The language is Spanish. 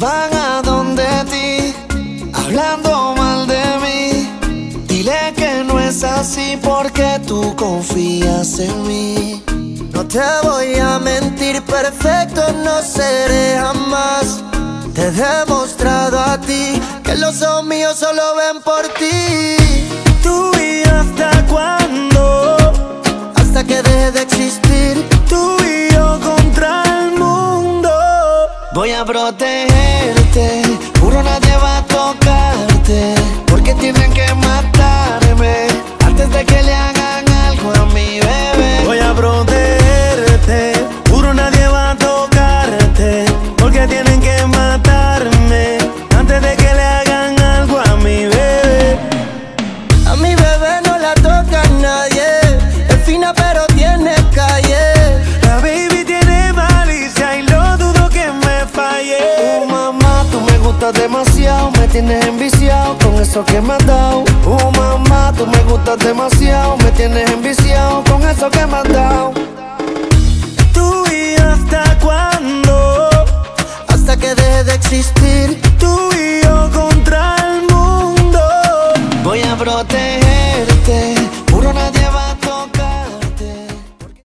van a donde ti, hablando mal de mí. Dile que no es así porque tú confías en mí. No te voy a mentir, perfecto no seré jamás. Te he demostrado a ti que los ojos míos solo ven por ti. ¿Tú y yo hasta cuándo? Hasta que deje de existir. Tú y yo contra el mundo. Voy a protegerte, juro nadie va a tocarte, porque tienen que matarme antes de que le hagan algo a mi bebé. Voy a protegerte, juro nadie va a tocarte, porque tienen que matarme antes de que le hagan algo a mi bebé. A mi bebé no la toca nadie, es fina pero tiene calle. La baby tiene malicia y lo dudo que me falle. Mamá, tú me gustas demasiado, me tienes enviciado con eso que me has dado. Mamá, tú me gustas demasiado, me tienes enviciado con eso que me has dado. ¿Tú y yo hasta cuándo? Hasta que deje de existir. Tú y yo contra el mundo. Voy a proteger